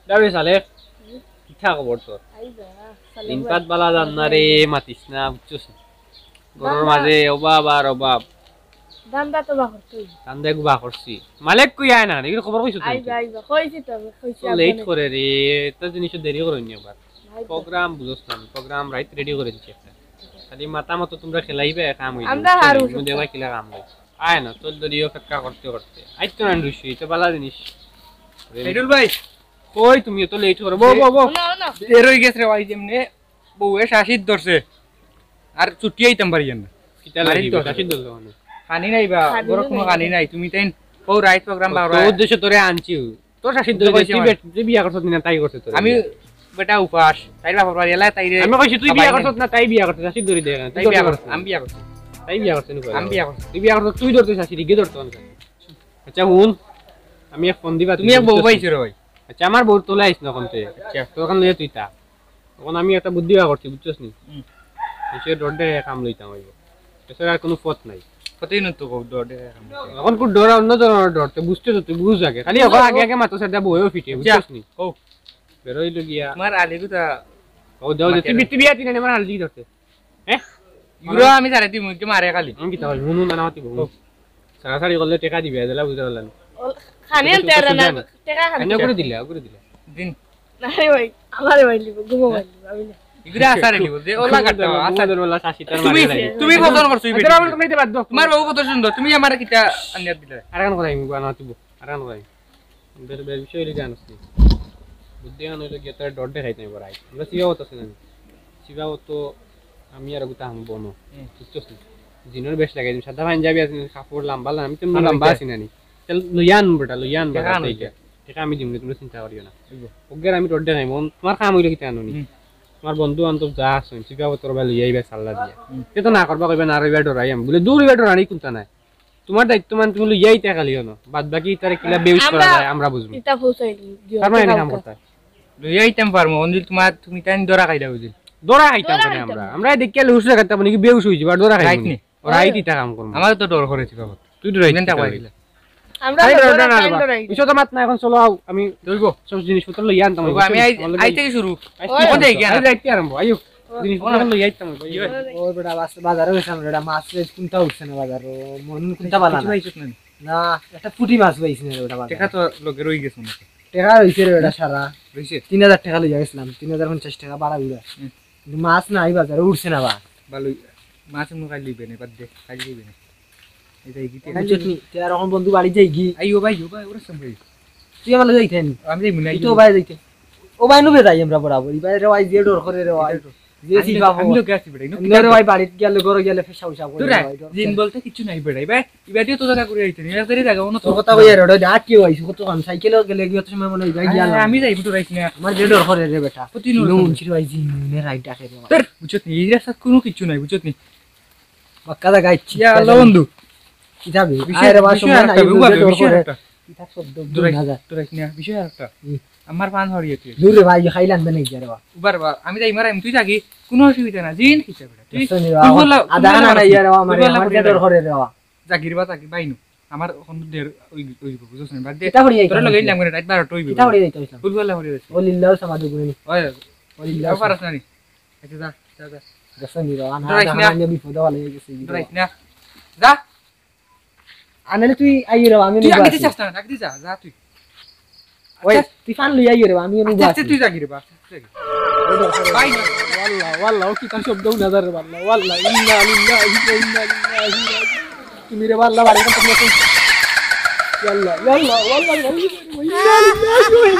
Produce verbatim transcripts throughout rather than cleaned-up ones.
দাবি সালে কিথা খবর তোর দিনপাত বালা জান্নারে মাতিস না বুঝছস গরুর মাঝে অভাব আর অভাব দান্দা তো বা করছি দান্দা গুবা করছি মালিক কই আয় না এগুলো খবর কইছ তুই আইবা আইবা কইছি তো কইছি লেট করে রে তো জিনিস দেরি করনি আবার প্রোগ্রাম বুঝছ না প্রোগ্রাম রাইট রেডি করে দিছি একটা খালি মাথা মতো তোমরা খেলাইবে কাম হইবে আমরা হারু দেওয়া কিলা কাম লই আয় না তোর দরিও কাকা করতে করতে আইতো না রুশি তো বালা জিনিস রেডুল ভাই কই তুমি তো লেট করে বো বো বো এর হই গেছে রে ভাই যেমনে বউয়ে শাসিত ধরছে আর ছুটি আইতাম পারি না কিতা লাগি শাসিত ধরলো মানে খানি নাই বা বড় কোনো খানি নাই তুমি তাই ও রাইট প্রোগ্রাম বাড়া তো উদ্দেশ্য তোরে আনছি তোর শাসিত ধরে তুই যে বিয়া করছ না তাই করছ তোর আমি বেটা উপাস তাই বাবা বাড়ি এলা তাই রে আমি কইছি তুই বিয়া করছ না তাই বিয়া করছ শাসিত ধরে দে তাই বিয়া করছ আমি বিয়া করছ তাই বিয়া করছ না আমি বিয়া করছ তুই বিয়া করছ তুই ধরতে শাসিত গে ধরতে আচ্ছা হুন আমি এক ফোন দিবা তুমি এক বউ পাইছো রে ভাই আচ্ছা আমার বউ তোলে আইছ না কোনতে আচ্ছা তখন লয়ে তুই তা তখন আমি একটা বুদ্ধি বা করছি বুঝছস নি এসে ডডে কাম লইতাম হইব এছাড়া আর কোনো পথ নাই কতই ন তো ডডে এখন কোন ডর অন্য ধরনের ডরতে বুঝতে তো তুই বুঝ আগে খালি ওখানে আগে আগে মাথা সাদা বইও ফিটে বুঝছস নি ও বেরোইলো গিয়া তোমার আলিগুতা ও দাও যে তুই তুই বিয়া তিনে আমার হালদি ধরতে হ্যাঁ ইউরো আমি সারে দিই মুকে মারে খালি আমি কি তাও হুনু না নামাতি বউ সারাসারি করলে টাকা দিবে এদলা বুঝতে পারলেন খানেন তেরা না টাকা খান এনে করে দিলা করে দিলা দিন নাই ভাই আমারে ভাই লিব গুমো ভাই আমি না ইগুরা আসারে লিব যে ওলা কাটা আসাদের বলা শাসি তার তুমি মারে লাগে তুমি কতন করছই বেটি তোরা তুমি দিতে বাদ দাও তোমার বউ কত সুন্দর তুমি আমারে কিটা আনিয়া দিলে আরান করাই আমি বানাতি বউ আরান করাই বের বের বিষয় লই জানোস নি বুদ্ধি আনো লই তোর ডট দেখাইতে নাই বড়াই আমরা সিবা হতো না সিবা হতো আমি আর গুতা হাম বনো বুঝছস নি জিনোর বেশ লাগাই সাদা পাঞ্জাবি আছে কাপড় লম্বা আমি তো লম্বা আছি না নি চল লইয়ান বেটা লইয়ান বেটা এইটা এটা আমি দিমু তুমি চিন্তা করিও না ওগের আমি ডট দেখাই মন তোমার কাম হইলো কিতা আনোনি তোমার বন্ধু বান্ধব যা আছেন সিবা তোর বা লই আইবা সাল্লা দিয়া তে তো না করবা কইবা না রইবা ডরাই আমি বলে দূর রইবা ডরানি কোনটা নাই তোমার দায়িত্ব মান তুমি লই আইতা খালিও না বাদ বাকি তারে কিলা বেউস করা যায় আমরা বুঝবো এটা পৌঁছাই দিও তার মানে কাম করতে লই আইতাম পারমু অঞ্জিল তোমার তুমি তাই দরা খাইলা বুঝি দরা খাইতাম কেন আমরা আমরা দেখকে হুশ রাখতে পারি কি বেউস হই যাবা দরা খাইনি ওরা আইতি টা কাম করব আমার তো ডর করেছি বাবা তুই ডরাইছিস নেনটা কইলা আমরা ডরা না কিছু তো মাত না এখন চলো আমি দইগো সব জিনিসপত্র লই আনতাম আমি আই থেকে শুরু কোন দেই গিয়া যাইতে আরম্ভ আইও জিনিসপত্র লই আইতাম ও বেটা বাজারে গেছাম রেডা মাছ কোনটা উঠছে না বাজার মন কোনটা বালা না না একটা পুঁটি মাছ পাইছি না বেটা বাজার টাকা তো লগে রই গেছে না টাকা রইছে রে বেটা সারা রইছে তিন হাজার টাকা লই গেছিলাম তিন হাজার পঞ্চাশ টাকা বাড়া উড়া কিন্তু মাছ নাই বাজারে উঠছে না বা ভালো মাছ মু খাই লইবে না বাদ দে খাই লইবে না এটাই গিতে বুঝছনি তে আর এখন বন্ধু বাড়ি যাই গি আইও ভাই ও ভাই ওরে সম্ভব তুই আমার যাইতেন আমি যাই মুনাই তো ভাই যাইতে ও ভাই নুবে যাই আমরা বরাবর ভাই রে ভাই যে ডর করে রে ভাই যে সি বাবু আমি লোক আসি বেটা ইনো রে ভাই বাড়ি গেলে ঘরে গেলে ফেসা উসা করে ভাই দিন বলতে কিছু নাই বেটা ভাই ইবাদিও তো জায়গা করে আইতে নিয়া করে জায়গা অন্য তোর কথা কই রে ওটা কি হইছে কত কাম সাইকেলে গেলে গিয়ে তো সময় মনে হয় যাই গেলাম আমি যাই বুটো রাইছ না আমার যে ডর করে রে বেটা প্রতিদিন নুন ছিল ভাই জি নে রাইট ডাকে রে তোর বুঝছত নি এই রাস্তা কোনো কিছু নাই বুঝছত নি বাক্কা দা গাইছি ইয়া আল্লাহ বন্ধু কি যাবে আরে বাস সময় নাই ডর করে কিতা শব্দ দূর হাজার তোর না বিষয় একটা আমার পান হরিয়ে তুই দূরে ভাই খাইলাম না নাই যারে বা উবার বা আমি যাই মারাম তুই থাকি কোনো অসুবিধা না জিন কিছে বেটা তুই আদা না না ইয়ারে আমার আমার যে ডর করে রে বা জাগির বা তাকি বাইনু আমার এখন দের ওই ওই বুঝছ না বাদ দে কিতা হরি তোর লগে ইলাম করে রাত বারো টইবি কিতা হরি যাইতাম ফুলবালা হরি যাইতাম ওলিল্লাহ সমাদু গুনি ওই ওলিল্লাহ পারাস না নি আচ্ছা যা যা যা গসনি রে আনা আনা বিপদ হলে গেছে রাইট না যা আনলে তুই আইরে রে আমি তুই আগে দিছস না আগে দি যা যা তুই ওই তুই ফান লই আইরে রে আমি অনু আচ্ছা তুই জাগির বা বাই والله والله কি তার শব্দ নজর والله والله ইন্না লিল্লাহি ওয়া ইন্না ইলাইহি রাজিউন তুমি রে والله বাড়ি কথা তুমি يلا يلا والله ইন্না লিল্লাহি ওয়া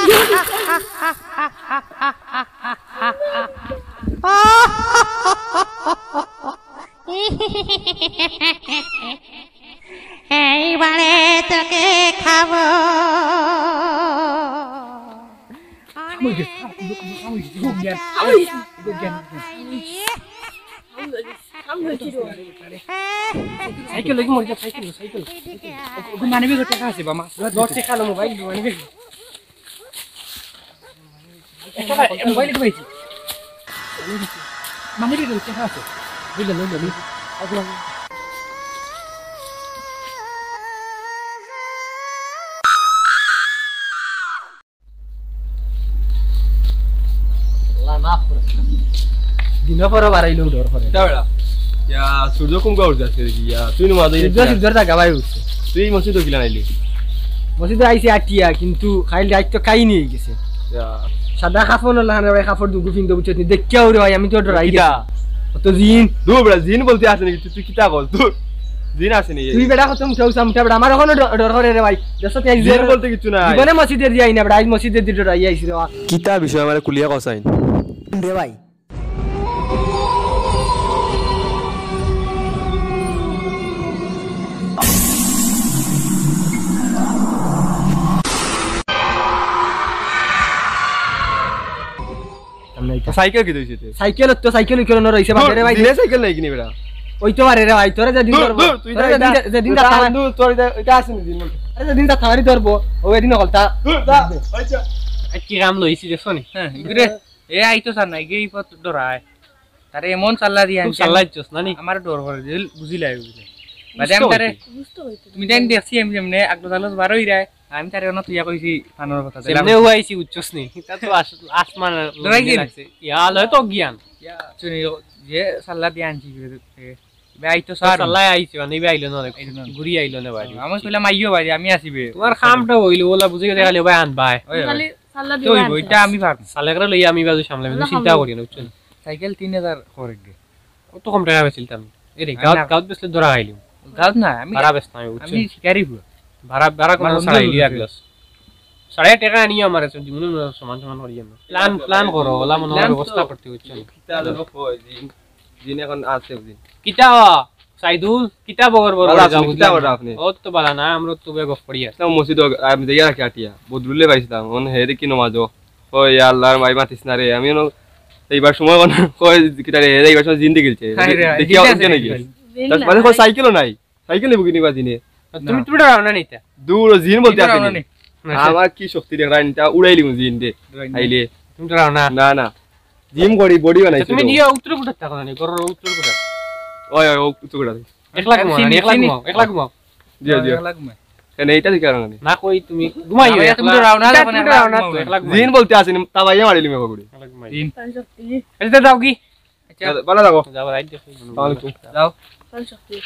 এইবারে তোকে খাবো সাইকেল লাগি মরে যা সাইকেল সাইকেল ওকে মানবি গটা আছে বা মা দশ টাকা লো মোবাইল মানবি এটা মোবাইল কি পাইছি মানবি গটা আছে বুঝলে বুঝলে আপনি দিন পরে বাড়াইলেও ডর করে দাঁড়া ইয়া সূর্য কম গাউর যাচ্ছে ইয়া তুই না মাঝে সিদ্ধ সিদ্ধর জায়গা ভাই উঠছে তুই মসজিদ কিলা নাইলি মসজিদে আইছে আটিয়া কিন্তু খাইল দায়িত্ব খাই নিয়ে গেছে ইয়া সাদা কাপড় লাহানে ভাই কাপড় দুগু ফিন দেবো চেতনি দেখিয়াও রে ভাই আমি তো ডরাই কিটা? গেছি তো জিন দূর বড় জিন বলতে আসে নাকি তুই কিতা বল দূর জিন আসে নি তুই বেটা কত মুঠাও সামটা বেটা আমার এখনো ডর- ডর করে রে ভাই দেশত এক জিন বলতে কিছু না জীবনে মসজিদে যাই না বেটা আজ মসজিদে দি ডরাই আইছি রে ভাই। কিতা বিষয় মানে কুলিয়া কসাইন রে ভাই সাইকেল কি দইছে তে সাইকেল তো সাইকেল কেন রইছে বাজে রে ভাই দিনে সাইকেল নাই কিনি বেটা ওই তো পারে রে ভাই তোরা যে দিন দূর ধরবো দূর তুই তোরা যে দিন- যে দিনটা থামা- দূর তোর এটা আসে নি দিন আরে যে দিনটা থামারি ধরবো ওই দিন হলতা দূর যা আচ্ছা কি কাম লইছি দেখছো নি হ্যাঁ ইগরে এ আইতো সার নাই গে ইপত ডরায় তারে এমন চাল্লা দিয়া খুব চালাইছস না নি আমার ডর করে দিল বুঝিলাই বুঝিলাই বাদে আমি তারে বুঝতে হইতো তুমি জানি দেখছি আমি যেমনে আগলো চালস বারোই রায় আমি তারে অন্য তুইয়া কইছি ফানোর কথা দিলাম সেমনে হইছি উচ্চস নি তা তো আস- আসমান ডরাই গেলি? লাগছে ইয়া লয় তো জ্ঞান শুনি যে চাল্লা দিয়া আনছি বে আইতো সার চালাই আইছে মানে ইবে আইলো না আইলো না। ঘুরি আইলো না বাড়ি আমি কইলাম আইও ভাই আমি আসিবে তোমার কামটা হইলো ওলা বুঝি গেলে খালি ভাই আন ভাই ওই ভাই। খালি সাল্লা তো দিবা ওইটা আমি ভাব সালে করে লইয়া আমি বাজু সামলাই আমি চিন্তা করি না বুঝছেন সাইকেল তিন হাজার করে গে কত কম টাকা বেচিলতাম এরে গাঁত গাঁত বেচলে ধরা খাইলিম গাছ না আমি ভাড়া বেচতাম আমি আমি বুঝছেন শিকারি হুয়া ভাড়া ভাড়া কোন আমার সাড়াই বন্ধু লিয়া বলছে। গ্লাস সাড়ে টাকা নিয়ে আমার আছে জীবনে সমান সমান করি আমরা প্ল্যান প্ল্যান করো ওলা মনে হয় Plan তো- ব্যবস্থা করতে বুঝছেন কিতা জানো কই জিন জিন এখন আছে জিন কিতা সাইদুল কিতা বগর বগর বালা যাও আপনি, কিতা বড় আপনি? ও তো বালা না আমরা তো বেগ পড়ি আছে তো মসজিদ আমি দেয়া রাখি আটিয়া বদরুলে পাইছিলাম মন হে দেখি নমাজো কই ইয়া আল্লাহর মাই মাতিস না রে আমি ন এইবার সময় কোন কই কিতা রে এইবার সময় জিন্দি গিলছে হাই রে, দেখি জিন্দা আজকে আছে নাকি নাকি? তার মানে কই সাইকেলও নাই সাইকেল নিব কিনি বাজিনে তুমি তুমি রাও না নিতা দূর জিন বলতে এটা আসে রাও না নি। নি। আমার কি শক্তি দেখ রাইনটা উড়াইলি জিন দে আইলে তুমি রাও না না না জিম করি বডি বানাইছি তুমি দিও উত্তর কোটা থাকো না গরর উত্তর কোটা ওই ওই উতুকড়া একলা ঘুমাও না, একলা ঘুমাও একলা ঘুমাও দিও দিও লাগবে। কেন এইটা কি কারণ না কই তুমি ঘুমাইও না, তুমি তো রাও না, তখন একলা রাও না তো ঘুমাও। একলা ঘুমাও জিন বলতে আসেনি তা ভাইয়া মারিলি মে বগুড়ি একলা ঘুমাই তিন। শক্তি এটা দাও কি আচ্ছা, ভালো থাকো যাও রাইট দেখো আলাইকুম যাও। শক্তি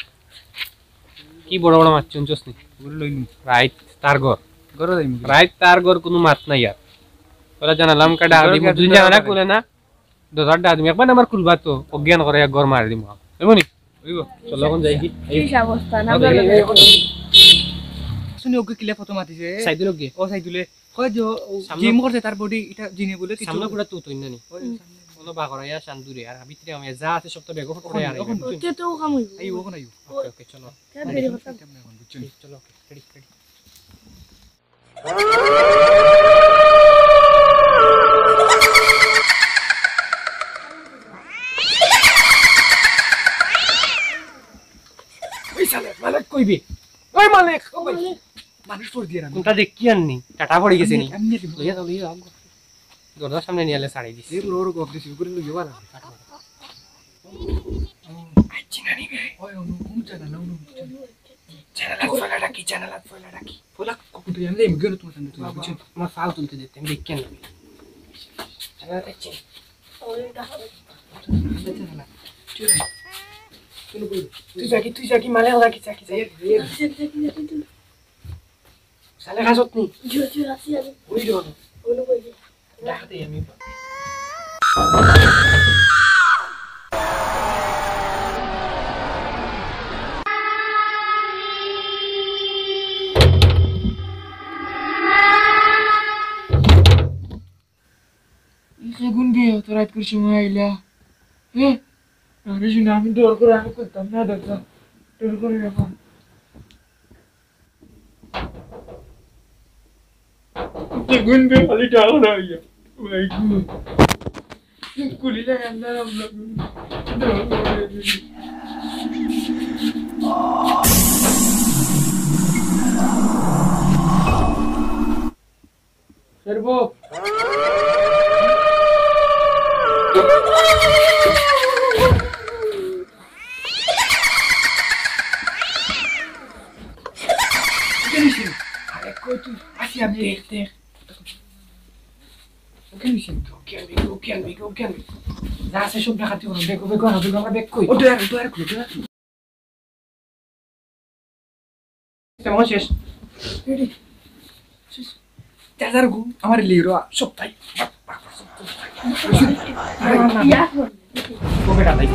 কি বড় বড় মাছ চুনছস নি গুলো লইলুম। রাইট তার ঘর গরো যাইমু। রাইট তার ঘর কোনো মাত নাই আর ওরা জানালাম কাটা ঘর আদি কি মুদ্রি আদমি জানা না ঘর কোলে না দরজাটা আদমি একবার আমার খুলবা তো অজ্ঞান করে এক ঘর মার দিমু এমনি হইব। চলো কোন যাই কি কি অবস্থা না শুনি ওকে কিলে ফটো মাতিছে। সাইদুল কি ও সাইদুলে কই যে সামনে- জিম করছে তার বডি এটা জিনে বলে কিছু সামনে পুরা তো তুই নানি ওই বলো বা করাইয়া শান্তুরে আর ভিতরে আমি যা আছে সব তো বেগ করে আর ওখানে, ওতে তো কাম হইব আই ওখানে আইও। ওকে ওকে চলো কেন দেরি হতা কেমনে এখন বুঝছেন? চলো ওকে রেডি রেডি ওই সালে মালিক কইবি ওই মালিক ও ভাই মানুষ পড় দিয়ে রাখো। কোনটা দেখ কি আননি টাটা পড়ে গেছে নি এমনি দিব। লইয়া দাও লইয়া দাও দরজার সামনে নিয়ে আলে সাড়াই দিছি এর লোর গপ দিছি করে লইও বালা। আইছি না নিবে। ওই অনু কোন চ্যানেল অনু চ্যানেল ফলাটা কি চ্যানেল ফলাটা কি ফলা কত তুই এমনি গেল তোমার সামনে তুই বুঝছেন? আমার ফাল তুলতে দিতে আমি দেখ কেন তুই যাকি তুই যাকি মালে যাকি যাকি যাই সালে কাজত নি জিও জিও আসি আমি ওই রো ওনো কই ডাকতে আমি সেগুন বিয়ে তো রাত করে সময় আইলা হ্যাঁ আরে শুনে আমি ডর করে আমি করতাম না দেখতাম ডর করে এখন সেগুন বিয়ে খালি টাকা না ইয়া ভাই গু কুলিটা আন্দার আমরা ডর করে সর্বো আরে কই তুই আসি আমি দেখ দেখ কেন বিছে কেন বি কেন বি কেন বি যা আছে সব দেখাতে করো দেখো দেখো না দেখো আমরা দেখ কই ও ডয়ার ডয়ার কই ডয়ার তেমন শেষ রেডি শেষ চার্জার গু আমার লিরো সব তাই ইয়া কর ও বেটা ভাই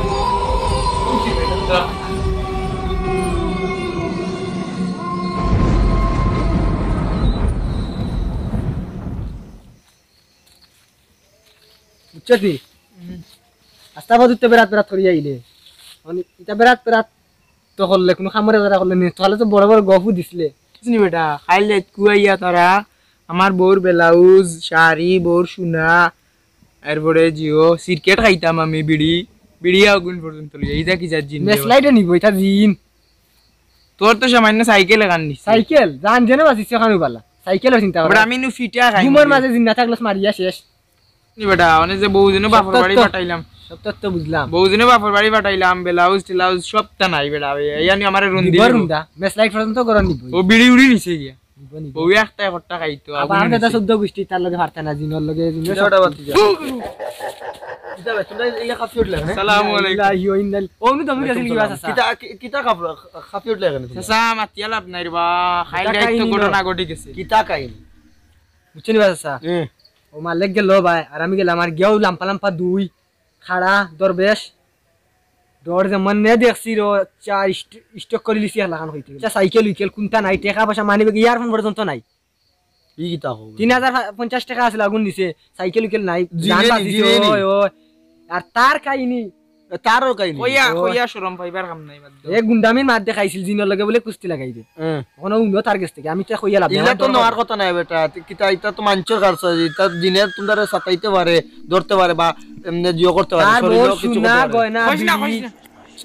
বুঝছি আস্তা বাদুতে বেরাত বেরাত করি আইলে মানে এটা বেরাত বেরাত তো হলে কোনো খামরে যারা করলে নি তাহলে তো বড় বড় গফু দিছিলে শুনি বেটা খাইলে কুয়াইয়া তারা আমার বউর ব্লাউজ শাড়ি বউর সোনা এরপরে জিও সিরকেট খাইতাম আমি বিড়ি বিড়ি আগুন পর্যন্ত লই এইটা কি যার জিন মেসলাইটে নিব এটা জিন তোর তো সামান্য সাইকেল গান নি সাইকেল জান জেনে বাসিছে খানু বালা সাইকেল চিন্তা বাট করে আমি নু ফিটা খাই ঘুমের মাঝে জিন না থাকলে মারিয়া শেষ নি বেটা অনে যে বউজনে বাপর বাড়ি পাঠাইলাম সব তো বুঝলাম বউজনে বাপর বাড়ি পাঠাইলাম ব্লাউজ টিলাউজ সব তা নাই বেটা এইয়ানি আমারে রুন্দি বরুন্দা মেসলাইট পর্যন্ত করন নিব ও বিড়ি উড়ি নিছে গিয়া বউ একটা একটা খাইতো আবার দাদা শব্দ গোষ্ঠী তার লগে পারতে না জিনর লগে জিনর এটা বাতি যা কিতা বে তোমরা ইয়া খাফি উঠলে না আসসালামু আলাইকুম আল্লাহি ওয়া ইন্নাল ও নু তুমি গেছিল কি বাসা কিতা কিতা খাফি উঠলে কেন চাচা মাতিয়া লাভ নাই রে বা খাইলে তো ঘটনা ঘটি গেছে কিতা কাইন বুঝছেন বাসা ও মালিক গেল ভাই আর আমি গেলাম আর গেও লাম্পা লাম্পা দুই খাড়া দরবেশ দর যেমন নে দেখছি রো চার স্টক করে লিছি লাগান হইতে চা সাইকেল উইকেল কোনটা নাই টাকা পয়সা মানিবে ইয়ারফোন পর্যন্ত নাই ই কিতা হবে তিন হাজার পঞ্চাশ টাকা আছে লাগুন দিছে সাইকেল উইকেল নাই জিনে জান নি, বাঁচিছে, জিনে নি। ওই ওই আর তার কাহিনী তারও কাইন কইয়া কইয়া শরম পাইবার কাম নাই বাদ এ গুন্ডামির মার দেখাইছিল জিনের লগে বলে কুস্তি লাগাই দে ওখানে উন্নত তার কাছ থেকে আমি তো কইয়া লাভ ইলা তো নেওয়ার কথা নাই বেটা কিতা এটা তো মাঞ্চর কারছ এটা জিনের তোমরা সাতাইতে পারে ধরতে পারে বা এমনি জিও করতে পারে তার শরীরেও বড় কিছু সুনা করতে পারে গয়না কইছ না কইছ বিড়ি না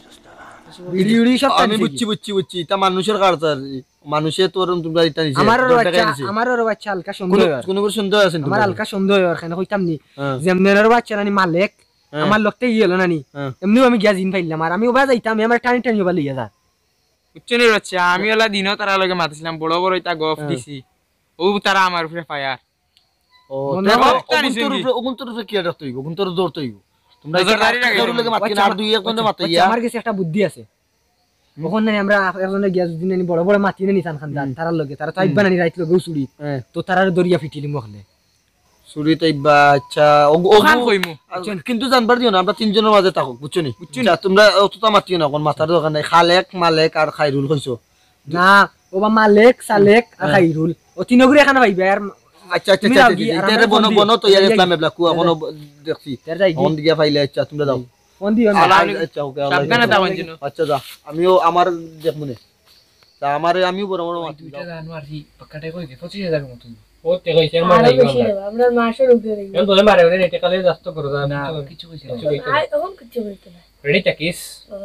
বিড়ি উড়ি সব আমি টানছে বুঝছি বুঝছি বুঝছি এটা মানুষের কারছ মানুষে তোর তোমরা এটা নিছে আমারও দশ টাকা বাচ্চা নিছে। আমারও বাচ্চা হালকা কোনো সন্দেহ হয়। কোনো সন্দেহ আছে আমার হালকা সন্দেহ হয় কেন কইতাম নি হ্যাঁ। যেমনের বাচ্চা নানি মালিক আমার লোকতে গিয়ে এলো নানি হ্যাঁ। এমনিও আমি গিয়া জিন পাইলাম আর আমি ওবা যাইতাম আমার টানি টানি ওবা লইয়া যা উচ্চনি বাচ্চা আমি ওলা দিনও তারা লগে মাতিছিলাম বড় বড় এটা গফ দিছি ও তারা আমার উপরে ফায়ার ও মনে তো হয় ওগুন জানিস তোর কি? উপরে ওগুন তোর উপরে কি রাখতে হইব ওগুন তোর দৌড়তে হইব তোমরা নজরদারি রাখে। তোর লগে মাতি না আর দুই এক জন মাতি বাচ্চা, ইয়া আমার কাছে একটা বুদ্ধি আছে ওখান নানি আমরা একজনে গিয়া যদি নানি বড় বড় মাতি নানি চান খান তারার লগে তারা তো আইবা নানি রাইত লগে চুড়ি হ্যাঁ তো তারার দরিয়া ফিটিলিম ওখানে সুরিতে ইবা আচ্ছা ওখান কইমু কিন্তু জানবার দিও না আমরা তিনজনের মাঝে থাকো বুঝছো নি আচ্ছা, তোমরা অতটা মাতিও না কোন মাথার দরকার নাই খালেক মালেক আর খাইরুল কইছো না ওবা মালেক সালেক আর খাইরুল ও তিনগুরি এখানে পাইবে আর আচ্ছা আচ্ছা তুমি আচ্ছা যাও কি? আর এটা আমরা বনো ফোন দিই। বনো তো ইয়ার যাই। ইসলাম এবলা কুয়া কোনো দেখছি তার যাই অন দিকে ফাইলে আচ্ছা তোমরা যাও ফোন দিও না আলা- আলাইকুম। আচ্ছা ওকে সাবধানে যাও অঞ্জন আচ্ছা যা আমিও আমার দেখ মনে তা আমারে আমিও বড় বড় মাতি দুইটা জানুয়ারি পাক্কাটাই কই গে পঁচিশ হাজার মতো ও তে কইছে আমার আরো নাই বেশি দেব আমরা মাসের উপরে দেব এখন বলে মারে ওরে নেটে কালে যাস্ত করো না না কিছু কইছে কিছু কইতে আই তখন কিছু হইতো না রেডি থাকিস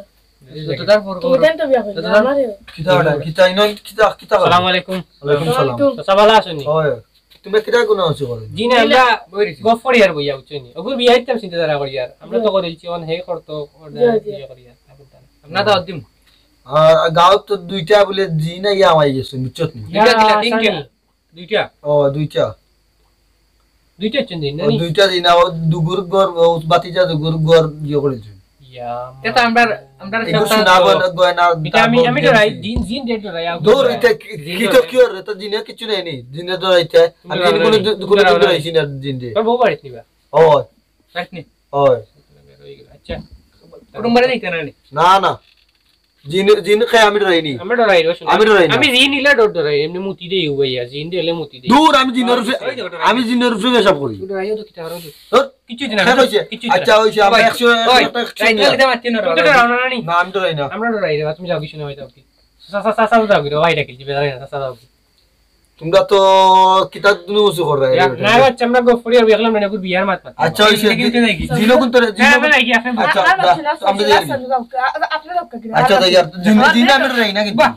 যত তার পর তুমি দেন তো বিয়া করবে আমারে কিতা কিতা ইনো কিতা কিতা আসসালামু আলাইকুম ওয়ালাইকুম সালাম চাচা ভালো আছেন হয় তুমি কিতা কোন আছে করে জি না আমরা গফর ইয়ার বইয়া উচ্চনি ওগুর বিয়া ইতাম চিন্তা ধারা করি আর আমরা তো করেছি অন হে করতো অর্ডার বিয়া করি আর আমরা তো দিম আর গাঁও তো দুইটা বলে জি না ইয়া আমাই গেছে বুঝছত নি দুইটা দিলা তিনটা দুইটা ও দুইটা দুইটা চিন্তা ও নানি দুইটা দিন ও দুগুর গর ও বাতিজা দুগুর গর ইয়ে করেছে ইয়া এটা আমরা আমরা এগুলো শোনা গয়না গয়না এটা আমি আমি তো রাই জিন জিন ডেট রাই দূর এটা কি তো কি আর এটা জিনে কিছু নেই নি জিনে তো রাইতে আমি জিনে কোনো কোনো দিন রাইছি না জিন দে তোর বউ বাড়িতে নিবা ও রাখনি ওই আচ্ছা কুটুম্বারে দিতে না নি না না জিন জিন খাই আমি রাইনি আমরা ডরাই রো আমি ডরাই না। আমি জিন নিলা ডর ডরাই এমনি মুতি দেই ভাইয়া জিন দিলে মুতি দেই দূর আমি জিনের উপরে আমি জিনের উপরে হিসাব করি ডরাইও তো কিটা করো ধর, কিছু দিনা খাই হইছে আচ্ছা হইছে আমরা একশো একশো রাইতে মারতে না তুমি তো ডরাও না নানি না আমি তো রাই না আমরা ডরাই রে তুমি যাও কিছু না হইতাও কি সাসা সাসা যাও কি ভাই ডাকি দিবে না সাসা যাও কি তোমরা তো কিতা দুনু উসু করে না বাচ্চা আমরা গফরি আর দেখলাম না গুর বিয়ার মাত মাত আচ্ছা হইছে জিনো কোন তোরে হ্যাঁ জিনো আমি নাই কি আপনি আচ্ছা আর দা, ছিল আমরা ছিল যাই আপনার লোক কি আচ্ছা তো ইয়ার জিন জিন আমি রাই না কিন্তু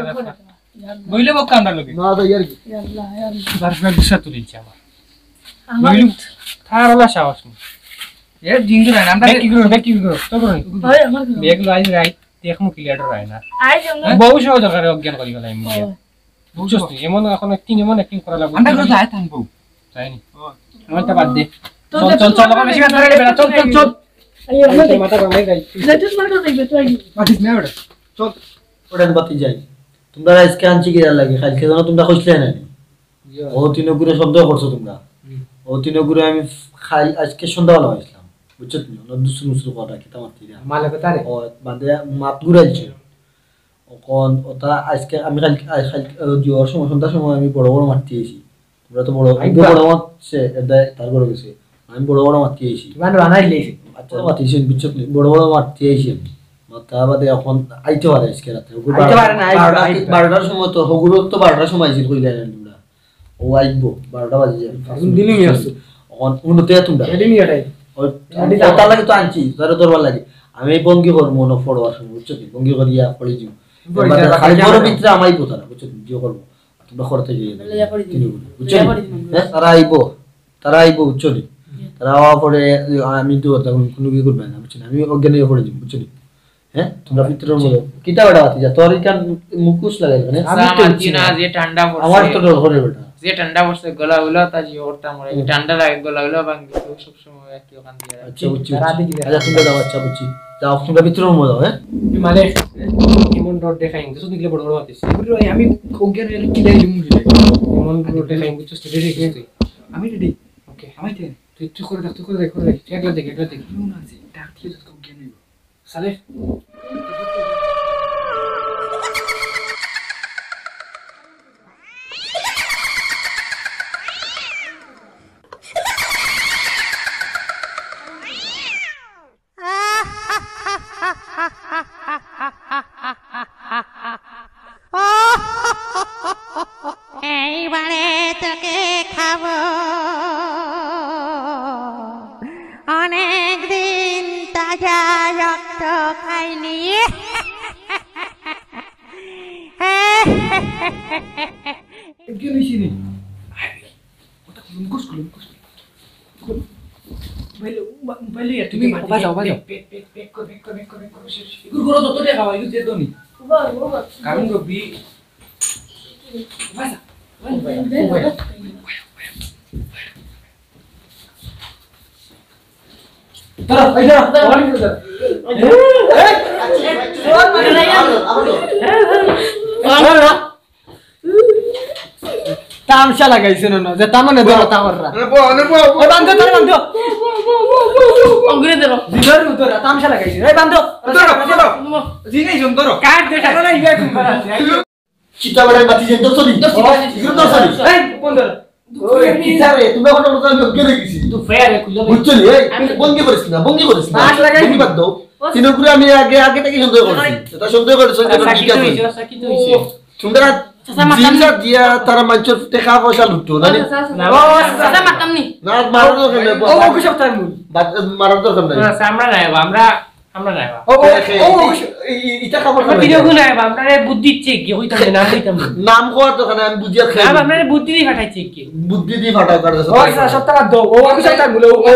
বইলে বক আমরা লগে না তো ইয়ার কি আল্লাহ আল্লাহ বারফা দিশা তুলিছি আমার আমার বইলু থারলা সাহস এ জিন্দু না আমরা কি করো কি করো তো করো ভাই আমার বেগলো আইজ রাই দেখমু ক্লিয়ার রাই না আই জন্য বহু সহ দরকার অজ্ঞান করি গেলাম আমি বুঝছস তুই এমন এখন একদিন এমন একদিন করা লাগবে আমরা করে যায় থাকবো তাই নি আমারটা বাদ দে চল চল চল আমার বেশি কথা বলবি না চল চল চল আইয়া আমরা তোর মাথা ভাঙাই যাই লেটেস্ট মার্কা দেখবে তুই আগে মাটিস না ওটা চল ওটান বাতি যাই তোমরা আজকে আনছি কি লাগে কালকে জানো তোমরা কইছিলে না ও তিন গুরে শব্দ করছো তোমরা ও তিন গুরে আমি খাই আজকে সন্ধ্যাবেলা হইছিলাম বুঝছো তুমি না দুসু দুসু কথা কি তোমার তিরা মালে কথারে ও বাদে মাত ঘুরাইছে কোন ওটা আজকে আমি কাল কাল জোর সময় সন্ধ্যার সময় আমি বড় বড় মারতে এসেছি তোমরা তো বড় বড় মারছে তার বড় গেছে আমি বড় বড় মারতে এসেছি মানে বানাইলেছি আচ্ছা মারতে এসেছি বুঝছো তুমি বড় বড় মারতে এসেছি মাথা বাদে এখন আইতে পারে আজকে রাতে আইতে পারে না, আইতে পারে। বারোটার সময় তো হগুলো তো বারোটার সময় ছিল কইলেন তোমরা ও আইবো বারোটা বাজে যায় দিনই আসছো এখন উন্নতে তোমরা এডি নি এটাই ওটা লাগে তো আনছি তার দরবার লাগে আমি বঙ্গি করবো মনে পড়বার সময় বুঝছো কি বঙ্গি করিয়া পড়ে যাবো খালি বড় ভিতরে আমাই পোতারা বুঝছো জিও করবো তোমরা করতে যাই বুঝছো হ্যাঁ তারা আইবো তারা আইবো বুঝছো নি তারা আওয়া পরে আমি তো তখন কোনো কি করবে না বুঝছো আমি অজ্ঞান হয়ে পড়ে যাবো বুঝছো নি হ্যাঁ তোমরা ভিতরের মধ্যে কিটা বেটা বাতি যা তোর এখান মুকুশ লাগাই মানে আমি তো না যে ঠান্ডা পড়ছে আমার তো ডর করে বেটা যে ঠান্ডা পড়ছে গলা হলো তা জি করতাম আমরা ঠান্ডা লাগে গলা হলো ভাঙি তো সব সময় একই ওখান দিয়ে আচ্ছা বুঝছি আচ্ছা তোমরা যাও আচ্ছা বুঝছি যাও তোমরা ভিতরের মধ্যে হ্যাঁ মানে এমন ডট দেখাই কিন্তু নিকলে বড় বড় হাতিস আমি ওকে কি লাইলি মুজি এমন ডট দেখাই বুঝছিস তুই রেডি তুই আমি রেডি ওকে আমি তে তুই তুই করে দেখ তুই করে দেখ করে দেখ একলা দেখ একলা দেখ না যে ডাক দিয়ে তো ওকে নেই সালে এইবারে তোকে খাবো অনেক দিন তাজা রক্ত খাইনি কি হইছে রে ওটা মুকুশ করুন মুকুশ বাইলে বাইলে তুমি বাজাও বাজাও পেক পেক পেক করে পেক করে পেক করে পেক করে ইগুর গরো যত টাকা হয় ইগুর দিয়ে দনি বাবা বাবা কারণ রবি বাজা তারা আইজা অনেক দাদা তামসা লাগাইছে না যে তামনে ধরো তামররা ও বান্ধো ধরো বান্ধো অগ্রে দেব ধরো ধরো তামসা লাগাইছে এই বান্ধো ধরো ধরো জিগাই জম ধরো কাট দে না না ইয়া তুমি করা চিতা বেটা বাতি যাই তো সরি ইগুর তো সরি এই কোন ধরো ওই চিতা রে তুমি এখন তো আমি ওকে দেখেছি তু ফেয়ারে খুলে বুঝছো নি এই বঙ্গি করিস না বঙ্গি করিস না মাছ লাগাই বঙ্গি বাদ দাও তিনগুরে আমি আগে আগে থেকে সন্দেহ করছি এটা সন্দেহ করে সন্দেহ করে ঠিক আছে সাকিত হইছে তোমরা জিনসা দিয়া তারা মাইচর টাকা পয়সা লুটো না ও সাদা মাতাম নি না মারার দরকার নাই ও ও সব তার মূল মারার দরকার নাই আমরা নাই আমরা আমরা নাই ও ও এটা খবর আমরা ভিডিও গুলো নাই আমরা বুদ্ধি দিচ্ছে কি হইতাম না হইতাম নাম কোয়ার দরকার নাই আমি বুঝিয়া খাই না আমরা বুদ্ধি দিয়ে ফাটাইছে কি বুদ্ধি দিয়ে ফাটাও কাটছ ও সপ্তাহ বাদ দাও ও ও সব তার মূল ও ও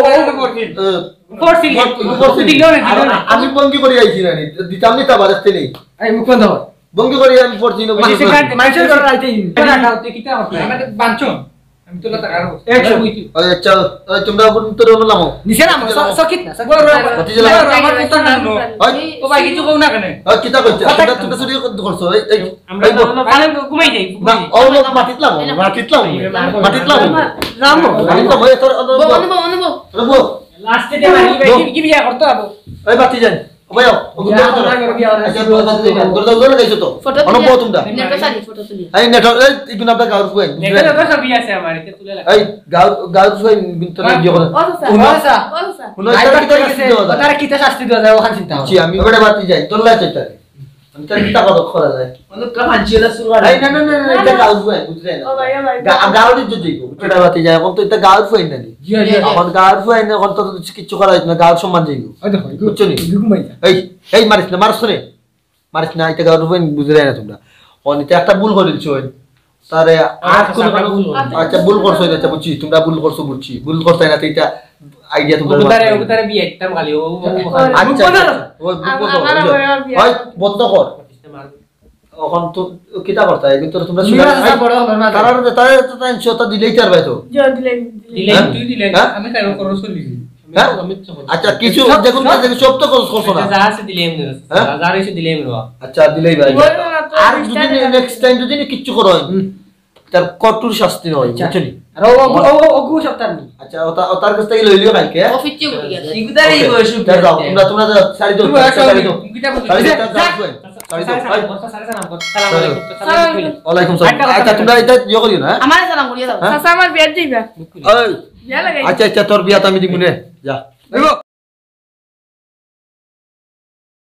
ফোর্সিং দিলো না আমি বঙ্গি করে আইছি না দিতাম নি তা বাড়তে নেই এই মুখ বন্ধ বঙ্গি করে আমি পড়ছি না মাইসের করে আইতে না কাউতে কিটা হবে আমাদের বাঞ্চো আমি তো লতা কারো একশো আচ্ছা তোমরা তোর নামো নিচে নাম সকিত না অতি জেলা আমার কথা না ও ভাই কিছু কও না কেন আর কিতা কইছ তোমরা তোমরা চুরি করছো এই আমরা পালে ঘুমাই যাই না ও মাটিতলাম মাটিতলাম মাটিতলাম নাম আমি তো ভয় তোর অনুভব অনুভব রবো লাস্টে দে মারি কি বিয়া করতে হবে এই বাতি যান ওবাই ও গুলো আচ্ছা গুলো গুলো গাইছো তো ফটো অনুভব তোমরা নেটো সারি ফটো তুলি এই নেট এই ইগুন আপনার গাউর ফুয়াই নেটা তো সব বিয়া আছে আমার এতে তুলে লাগা এই গাউর গাউর ফুয়াই বিনতে দিও করে ও স্যার উনো ও স্যার ও স্যার উনো এটা কিতা কিতা দিও তারা কিতা শাস্তি দেওয়া যায় ওখান চিন্তা জি আমি বড় বাতি যাই তোর লাই চাইতা আমি তার কিতা কত করা যায় অন্য কা মানছিলা শুরু করে এই না না না এটা গাউর ফুয়াই বুঝলে না ও ভাই ও ভাই গাউর দিতে যাইবো বড় বাতি যাই এখন তো এটা গাউর ফুয়াই না নি জি জি এখন গাউর ফুয়াই না এখন তো কিছু করা যায় না গাউর সম্মান যাইবো ওই দেখো বুঝছো নি ঘুমাই এই এই মারিস না মারছ রে মারিস না এটা গাউর ফুয়াই বুঝলে না তোমরা অনিতে একটা ভুল করিলছো তারে আর কোন আচ্ছা ভুল করছো এটা বুঝছি তোমরা ভুল করছো বুঝছি ভুল করতে না তো এটা আইডিয়া তোমরা ওটারে ওটারে বিয়ে একদম খালি ও আচ্ছা ওই বন্ধ কর এখন তো কিতা করতা এই কিন্তু তোমরা তুমি রাস্তা বড় হলো না তারা তারা তো টাইনছো তা দিলেই তার ভাই তো জোর দিলে দিলে হ্যাঁ? তুই দিলে হ্যাঁ? আমি কারো করো চলি হ্যাঁ আচ্ছা কিছু দেখুন দেখুন সব তো করছো না যা আছে দিলে এমনি হ্যাঁ? যা রইছে দিলে এমনি আচ্ছা দিলেই ভাই বলবো না তো, আর বিশ যদি টাকা নেক্সট টাইম যদি কিচ্ছু করো তার কঠোর শাস্তি নয় বুঝছনি আর ও ও ও গু সপ্তাহ নি আচ্ছা ওটা ওটার কাছ থেকে লইলিও কালকে অফিসে ঘুরে গেছে ইগুদার এই বয়স তার যাও তোমরা তোমরা যাও, শাড়ি দাও শাড়ি দাও কিটা বলছিস শাড়ি দাও যাও শাড়ি দাও ভাই সালাম আলাইকুম সালাম আলাইকুম ওয়ালাইকুম সালাম আচ্ছা তোমরা এটা ইয়ে করিও না আমার সালাম করিয়া দাও হ্যাঁ? চাচা আমার বিয়ার যাইবা ওই বিয়া লাগাই আচ্ছা আচ্ছা তোর বিয়া তো আমি দিব রে যা